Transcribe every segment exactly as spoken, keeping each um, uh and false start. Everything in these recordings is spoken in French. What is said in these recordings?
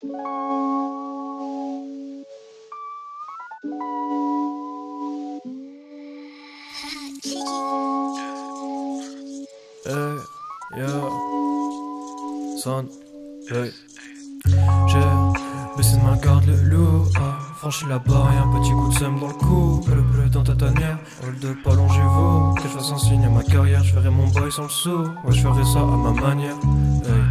Hey, yeah, son, hey. J'ai baissé de ma garde le loup, ah, franchi la barrière, un petit coup de seum dans le cou, bleu bleu dans ta tanière, hold up, allongez-vous, que je fasse un signe à ma carrière, je ferai mon boy sans le sou, ouais je ferai ça à ma manière, hey.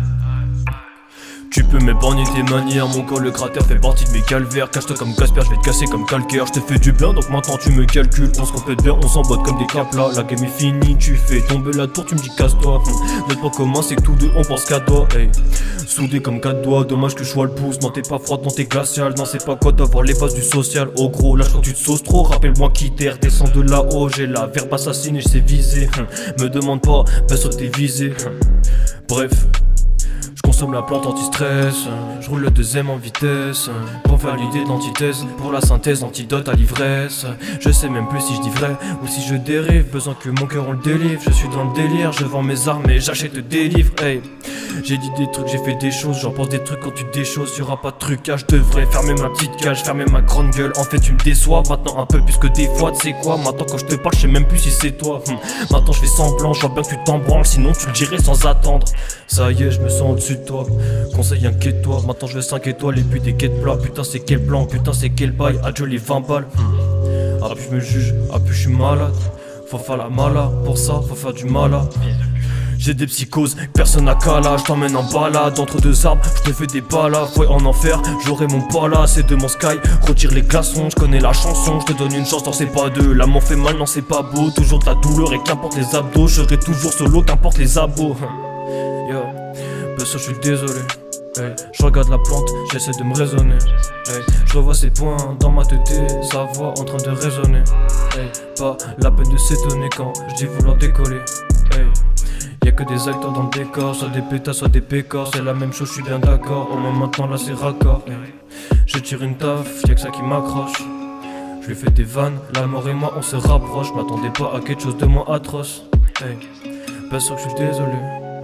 Tu peux m'épargner tes manières, mon corps le cratère fait partie de mes calvaires. Cache-toi comme Casper, je vais te casser comme calcaire. Je te fais du bien donc maintenant tu me calcules. On se complète bien, on s'emboîte comme des claps là. La game est finie, tu fais tomber la tour, tu me dis casse-toi. hum. Notre point commun c'est que tous deux on pense qu'à toi, hey. Soudé comme quatre doigts, dommage que je sois le pouce. Non t'es pas froide, non t'es glacial. Non c'est pas quoi d'avoir les bases du social. Oh gros, lâche quand tu te sauces trop. Rappelle-moi qui t'es, redescends de là-haut. J'ai la verbe assassine et je sais viser. hum. Me demande pas, baisse sur tes visées. hum. Bref. Je consomme la plante anti-stress, je roule le deuxième en vitesse, pour faire l'idée d'antithèse, pour la synthèse, antidote à l'ivresse. Je sais même plus si je dis vrai ou si je dérive, besoin que mon cœur on le délivre. Je suis dans le délire, je vends mes armes et j'achète des livres, hey. J'ai dit des trucs, j'ai fait des choses, j'en pense des trucs quand tu déchausses. Y'aura pas de trucage, je devrais fermer ma petite cage, fermer ma grande gueule. En fait tu me déçois, maintenant un peu plus que des fois, tu sais quoi. Maintenant quand je te parle, je sais même plus si c'est toi. hum. Maintenant je fais semblant, je vois bien que tu t'en branles, sinon tu le dirais sans attendre. Ça y est, je me sens au-dessus de toi. Conseil, inquiète-toi, maintenant je veux cinq étoiles et puis des quêtes plats. Putain c'est quel plan, putain c'est quel bail. Adieu les vingt balles. hum. Ah plus je me juge, ah plus je suis malade. Faut faire la mala, pour ça faut faire du mala. J'ai des psychoses, personne n'a cala. Je t'emmène en balade, entre deux arbres, je te fais des balades. Ouais en enfer, j'aurai mon pala. C'est de mon sky, retire les glaçons. Je connais la chanson, je te donne une chance, non c'est pas deux. L'amour fait mal, non c'est pas beau. Toujours de la douleur et qu'importe les abdos. Je serai toujours solo, qu'importe les abos. Yo, bien sûr je suis désolé. Hey, je regarde la plante, j'essaie de me raisonner. Hey, je revois ses points dans ma tête, sa voix en train de résonner. Hey, pas la peine de s'étonner quand je dis vouloir décoller. Hey, y'a que des acteurs dans le décor, soit des pétas, soit des pécores. C'est la même chose, je suis bien d'accord. Au moins maintenant là c'est raccord. Hey, je tire une taf, y'a que ça qui m'accroche. Je lui fais des vannes, la mort et moi on se rapproche. M'attendais pas à quelque chose de moins atroce. Hey, bien sûr que je suis désolé.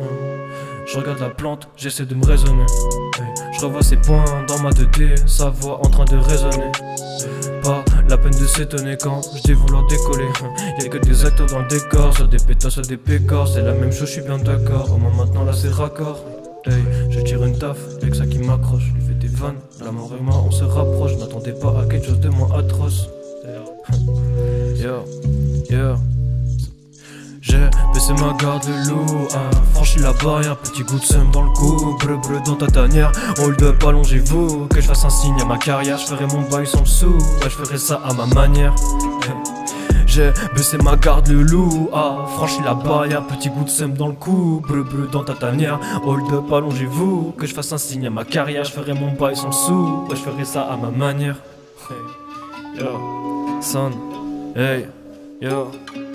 Je regarde la plante, j'essaie de me raisonner. Hey, je revois ses points dans ma deux D, sa voix en train de résonner. Pas la peine de s'étonner quand je dis vouloir décoller. Y'a que des acteurs dans le décor, soit des pétas, soit des pécores. C'est la même chose, je suis bien d'accord. Au moins maintenant là c'est raccord. Hey, je tire une taf, avec ça qui m'accroche. Je lui fais des vannes, la mort et moi on se rapproche. Je m'attendais pas à quelque chose de moins atroce. Yo, yo. J'ai baissé ma garde le loup, ah, franchi la barrière, petit goût de seum dans le cou, bleu bleu dans ta tanière, hold up allongez-vous, que je fasse un signe à ma carrière, je ferai mon bail sans le sou, ouais je ferai ça à ma manière. J'ai baissé ma garde le loup, ah, franchi la barrière, petit goût de seum dans le cou, bleu bleu dans ta tanière, hold up allongez-vous, que je fasse un signe à ma carrière, je ferai mon bail sans le sou, ouais je ferai ça à ma manière. Hey, yo, son, hey, yo.